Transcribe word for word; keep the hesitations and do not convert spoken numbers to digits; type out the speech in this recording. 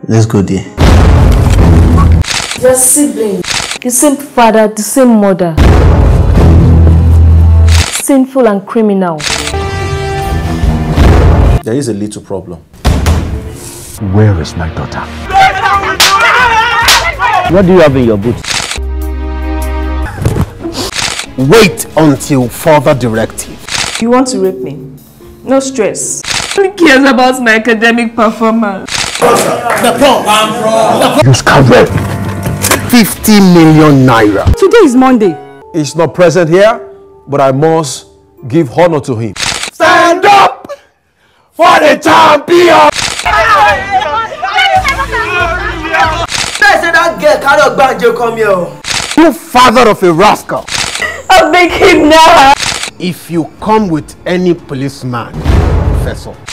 Let's go there. Your sibling, the same father, the same mother. Sinful and criminal. There is a little problem. Where is my daughter? What do you have in your boots? Wait until further directive. You want to rape me? No stress. Who cares about my academic performance? The pro! You scoundrel! fifty million naira. Today is Monday. He's not present here, but I must give honor to him. Stand up for the champion! That girl cannot banjo come here. You father of a rascal. I'll make him now. If you come with any policeman, Professor,